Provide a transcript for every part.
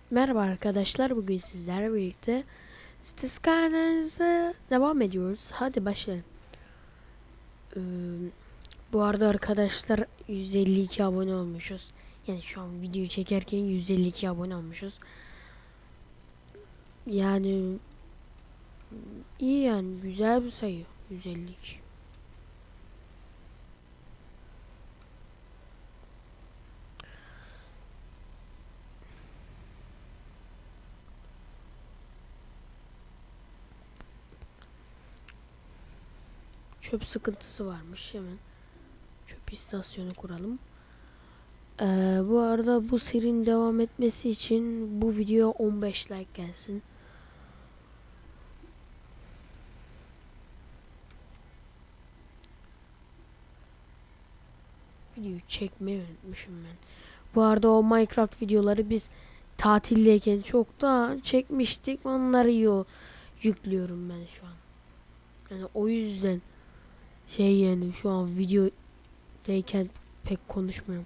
Merhaba arkadaşlar, bugün sizlerle birlikte Skylines devam ediyoruz. Hadi başlayalım. Ee, Bu arada arkadaşlar 152 abone olmuşuz. Yani şu an videoyu çekerken 152 abone olmuşuz. Yani iyi, yani güzel bir sayı 152. Çöp sıkıntısı varmış, hemen çöp istasyonu kuralım. Bu arada bu serinin devam etmesi için bu video 15 like gelsin. Videoyu çekmeyi unutmuşum ben. Bu arada o Minecraft videoları biz tatildeyken çok da çekmiştik. Onları yüklüyorum ben şu an. Yani o yüzden yani şu an videodayken pek konuşmuyorum.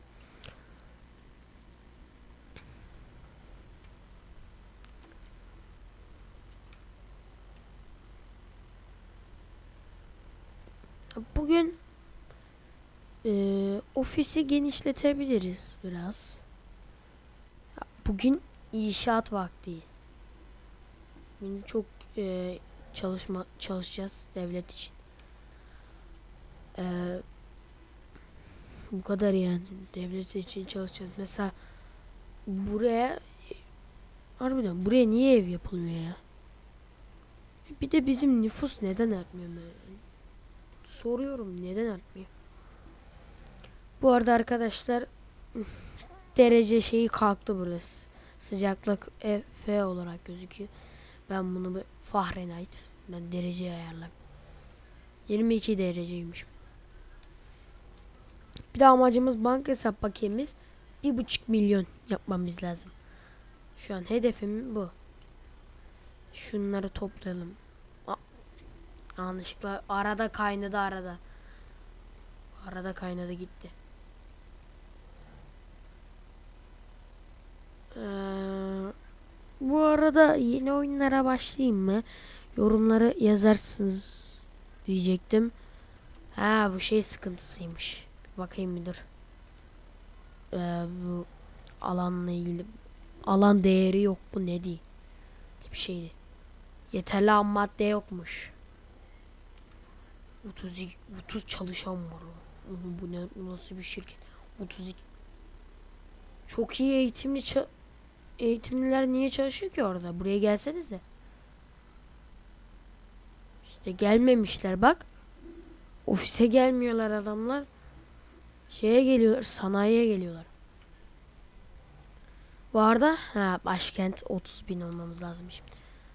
Bugün ofisi genişletebiliriz biraz. Bugün inşaat vakti. Bugün çok çalışacağız devlet için. E, Bu kadar yani. Devlet için çalışacağız. Mesela buraya harbiden buraya niye ev yapılmıyor ya? Bir de bizim nüfus neden artmıyor ben? Soruyorum, neden artmıyor? Bu arada arkadaşlar derece şeyi kalktı burası. Sıcaklık F olarak gözüküyor. Ben bunu bir Fahrenheit, ben derece ayarladım. 22 dereceymiş. Bir de amacımız banka hesap bakiyemiz 1,5 milyon yapmamız lazım. Şu an hedefim bu. Şunları toplayalım. Yanlışlıkla arada kaynadı arada. Arada kaynadı gitti. Bu arada yeni oyunlara başlayayım mı? Yorumları yazarsınız diyecektim. Ha, bu şey sıkıntısıymış. Bir bakayım bir dur. Bu alanla ilgili alan değeri yok, bu ne diye bir şeydi. Yeterli ham madde yokmuş. 30 çalışan var. Bu ne, nasıl bir şirket? 32. Çok iyi eğitimliler niye çalışıyor ki orada? Buraya gelsenize. İşte gelmemişler bak. Ofise gelmiyorlar adamlar. Şeye geliyorlar, sanayiye geliyorlar. Bu arada başkent 30.000 olmamız lazım şimdi.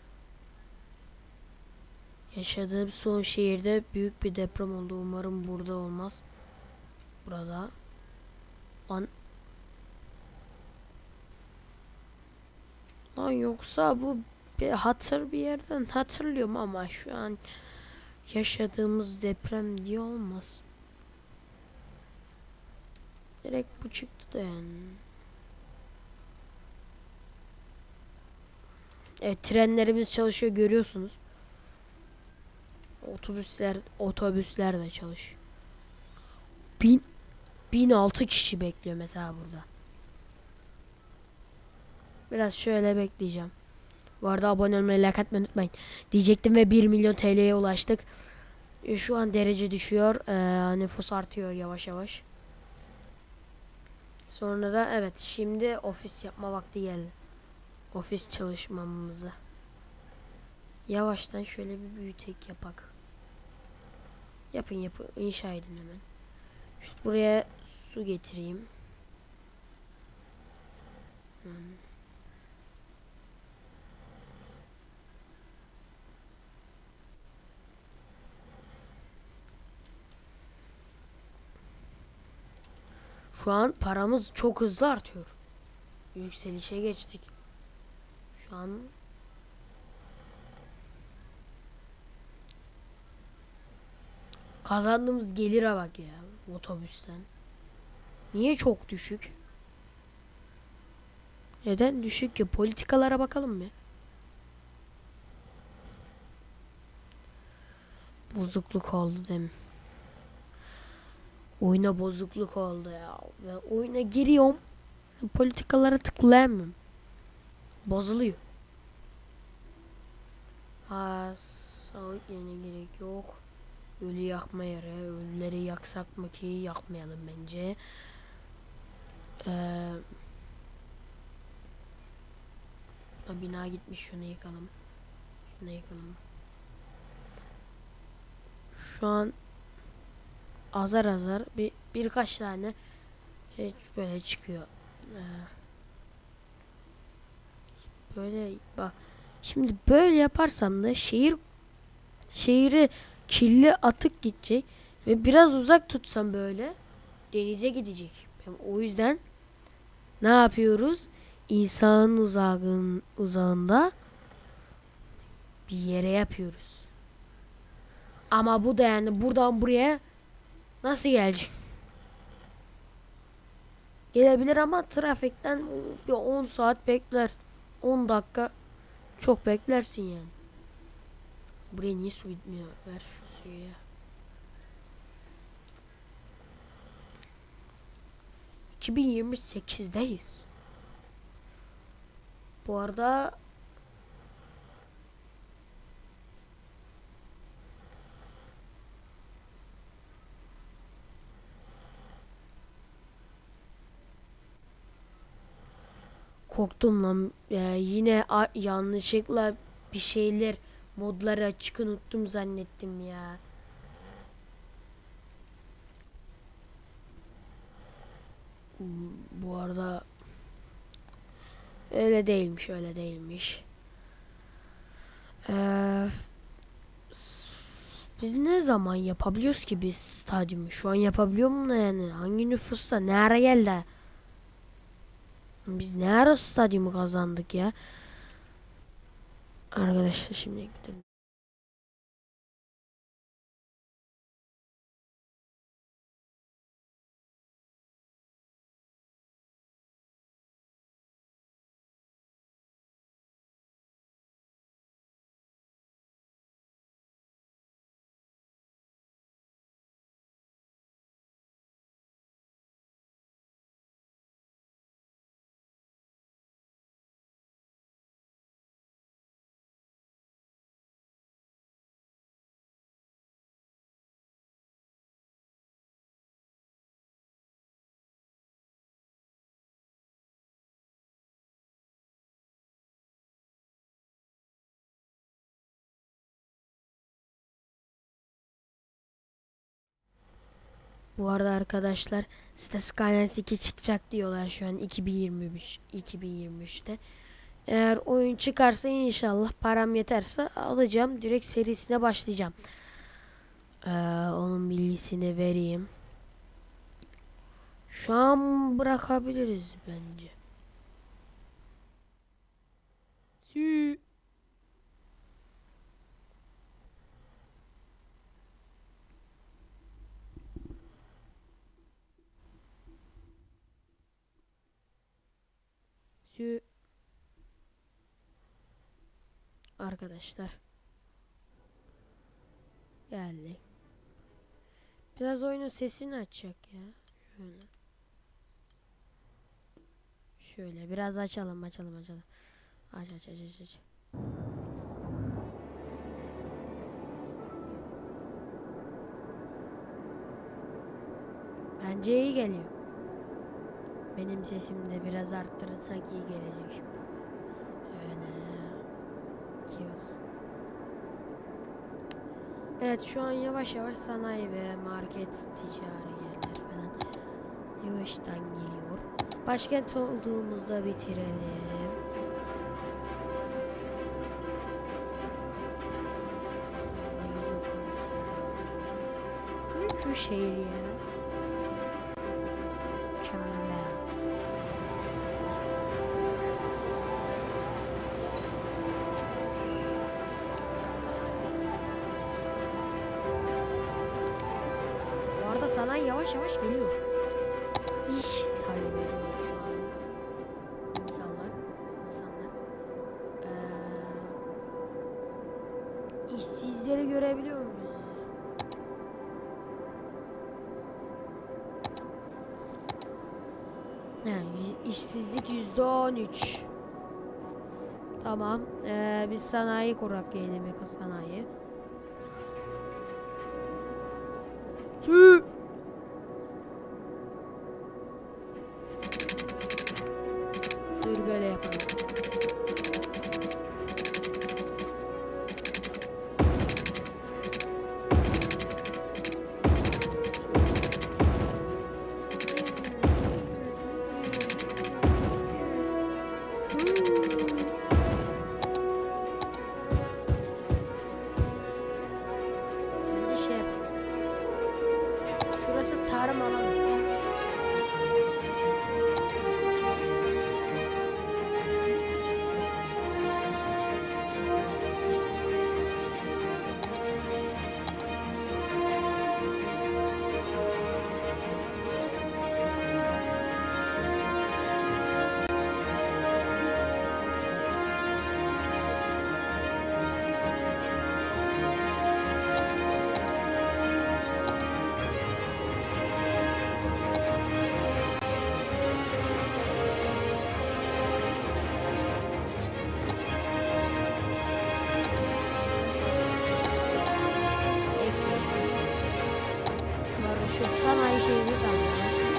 Yaşadığım son şehirde büyük bir deprem oldu. Umarım burada olmaz. Burada. Lan, lan yoksa bu bir yerden hatırlıyorum ama şu an yaşadığımız deprem diye olmaz. Direkt bu çıktı da yani. Evet, trenlerimiz çalışıyor, görüyorsunuz. Otobüsler de çalışıyor. 1006 kişi bekliyor mesela burada. Biraz şöyle bekleyeceğim. Bu arada abone olmayı, like atmayı unutmayın. Diyecektim ve 1 milyon TL'ye ulaştık. Şu an derece düşüyor. Nüfus artıyor yavaş yavaş. Sonra da evet, şimdi ofis yapma vakti geldi. Ofis çalışmamızı. Yavaştan şöyle bir büyütek yapak. Yapın inşa edin hemen. İşte buraya su getireyim. Şu an paramız çok hızlı artıyor. Yükselişe geçtik. Şu an kazandığımız gelire bak ya, otobüsten. Niye çok düşük? neden düşük ki? Politikalara bakalım mı? Bozukluk oldu değil mi? Oyuna bozukluk oldu ya. Ben oyuna giriyorum. Politikalara tıklayamıyorum. Bozuluyor. Ha, sağlık yerine gerek yok. Ölü yakma yere. Ölüleri yaksak mı ki? Yakmayalım bence. Da bina gitmiş. Şunu yıkalım. Şunu yıkalım. Şu an azar azar birkaç tane şey böyle çıkıyor. Böyle bak. Şimdi böyle yaparsam da şehri kirli atık gidecek ve biraz uzak tutsam böyle denize gidecek. O yüzden ne yapıyoruz? İnsanın uzağında bir yere yapıyoruz. Ama bu da yani buradan buraya nasıl gelecek? Gelebilir ama trafikten bir 10 saat bekler. 10 dakika çok beklersin yani. Buraya niye su gitmiyor? Ver şu suyu ya. 2028'deyiz. Bu arada korktum lan. Yine yanlışlıkla bir şeyler modları açık unuttum zannettim ya. Bu arada öyle değilmiş, öyle değilmiş. Ee, Biz ne zaman yapabiliyoruz ki biz stadyumu? Şu an yapabiliyor mu yani? Hangi nüfusta? Ne ara geldi? Biz ne ara stadyumu kazandık ya? Arkadaşlar şimdi gidelim. Bu arada arkadaşlar site Skylines 2 çıkacak diyorlar şu an 2023'te. Eğer oyun çıkarsa inşallah param yeterse alacağım. Direkt serisine başlayacağım. Onun bilgisini vereyim. Şu an bırakabiliriz bence. Sü. Sü. Arkadaşlar. Geldi. Biraz oyunun sesini açacak ya. Şöyle. Şöyle biraz açalım. Aç. Aç. Bence iyi geliyor. Benim sesimi de biraz arttırırsak iyi gelecek şimdi. Öyle. Evet şu an yavaş yavaş sanayi ve market ticari yerler falan yavaştan geliyor. Başkent olduğumuzda bitirelim. Şu şehir ya. Mükemmel. Bu arada sanayi yavaş yavaş geliyor. İş talep ediyor şu an insanlar. İşsizleri görebiliyor muyuz? İşsizlik %13. Tamam. Biz sanayi kurak yeni meka sanayi. Sü. Dur böyle yapalım. Bence şey yapalım. Şurası tarım alanı. Şu sanayi şeyini kaldı.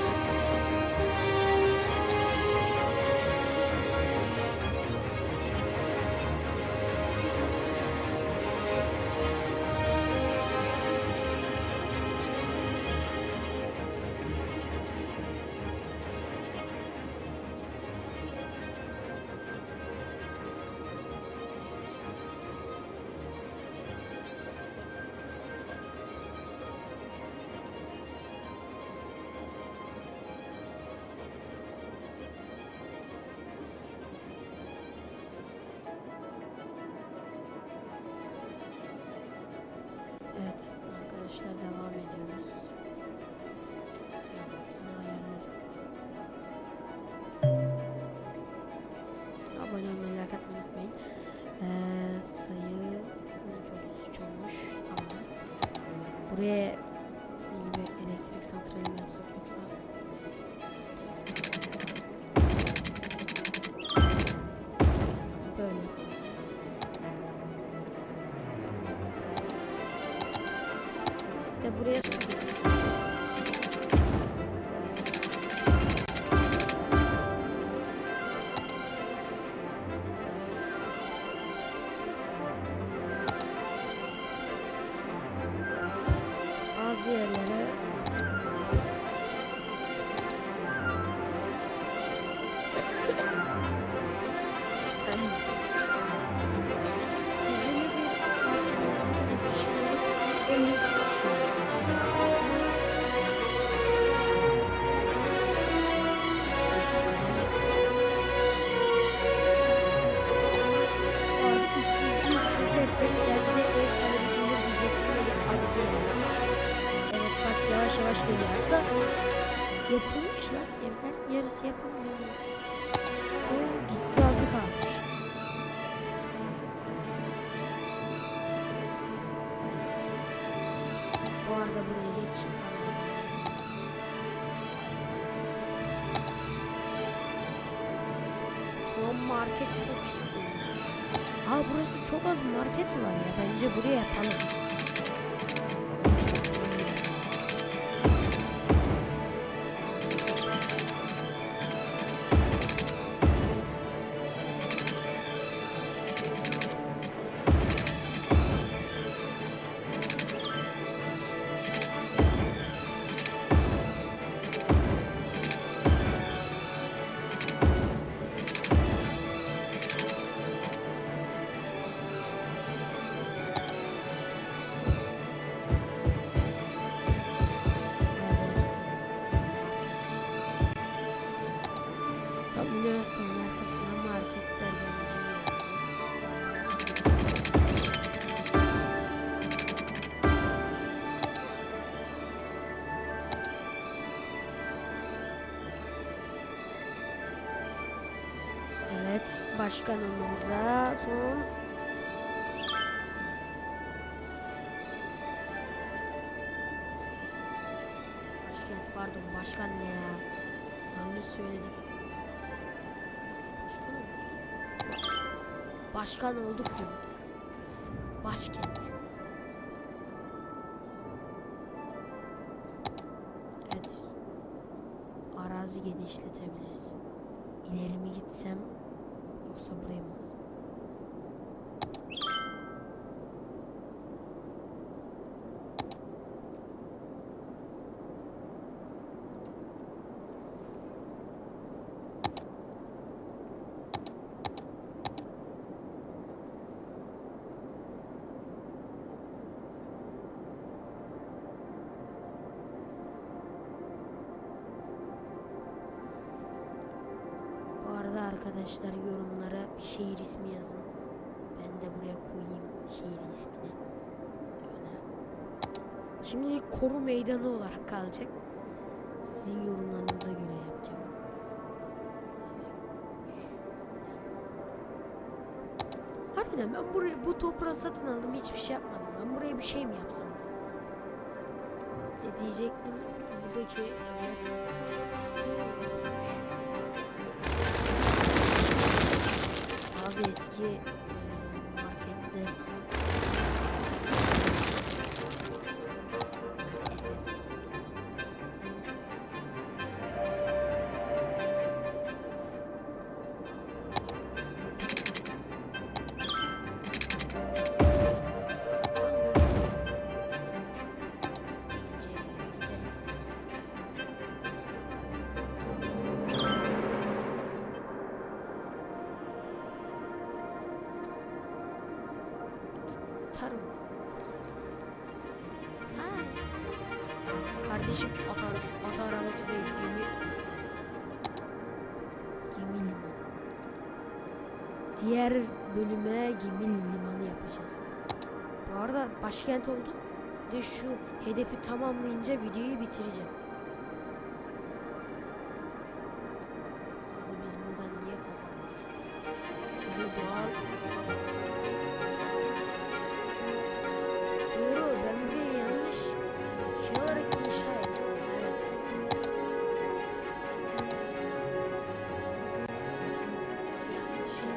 Evet arkadaşlar devam ediyoruz. Abone olmayı, like atmayı unutmayın. Sayı 13.33 olmuş. Tamam. Buraya yeni bir elektrik santrali mi yapsak yoksa? Böyle. De buraya su getir. Bazı yerlere yavaş yavaş geliyor. Hatta yapılmış lan. Evler yarısı yapılmıyor. O gitti, azı kalmış. Bu arada buraya hiç şu an market çok istiyor. Burası çok az market var ya. Bence buraya yapalım. Biliyorsun arkasına marketler Evet, başkanımıza son Başkan ne ya? Yanlış söyledik. Başkan olduk diyor. Başkent. Evet. Arazi genişletebiliriz. İleri mi gitsem yoksa buraya mı? Arkadaşlar yorumlara bir şehir ismi yazın. Ben de buraya koyayım şehir ismini. Öyle. Şimdi koru meydanı olarak kalacak. Sizin yorumlarınıza göre yapacağım. Harbiden ben burayı bu toprağı satın aldım, hiçbir şey yapmadım. Ben buraya bir şey mi yapsam? Ne diyecektim? Buradaki bazı eski markette tarım. Ha. Kardeşim ata arabası değil, gemi limanı. Diğer bölüme gemi limanı yapacağız. Bu arada başkent oldu. De şu hedefi tamamlayınca videoyu bitireceğim. Biz buradan niye kazandık? Bu doğal. Doğru, ben burayı yanlış şey olarak inşa ettim. Evet. Yanlış şey.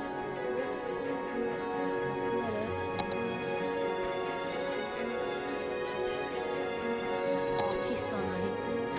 Fatih Sanayi.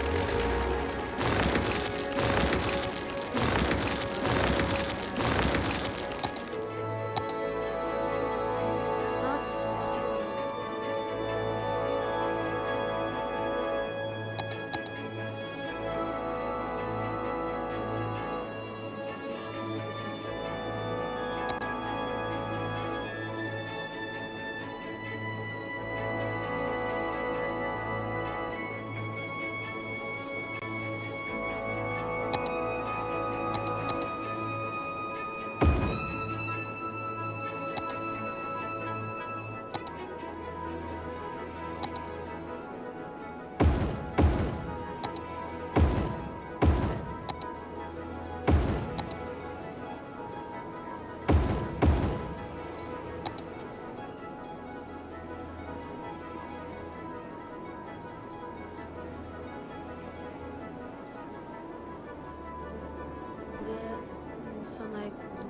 Sanayi kurduk.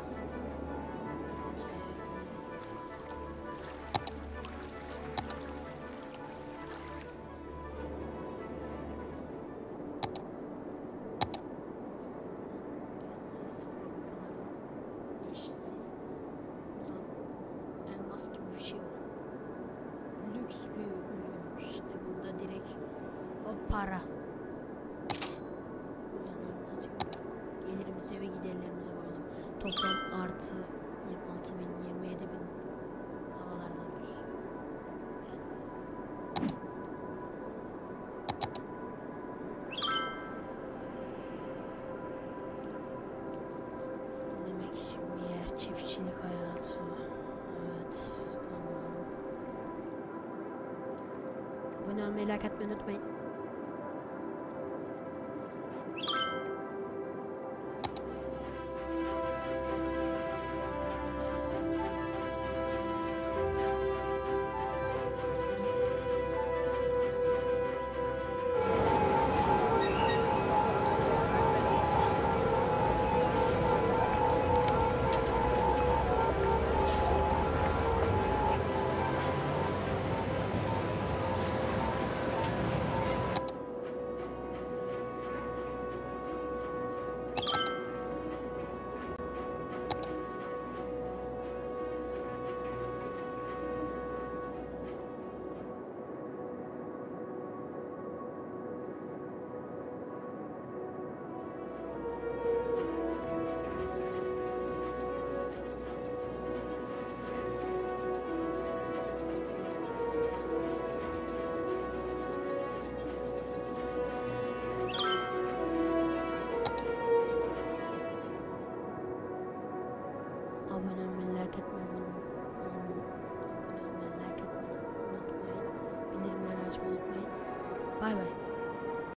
Elmas gibi bir şey var. Lüks bir ürün. İşte bunda direkt o para. Gelirimize ve giderlerimize bakalım. Toplam artı 26.000, 27.000 havalarda var. Demek için bir yer çiftçilik hayatı. Evet, tamam. Abone olmayı, like atmayı unutmayın. Abone olmayı, like etmeyi unutmayın. Bildirimleri açmayı unutmayın. Bay bay.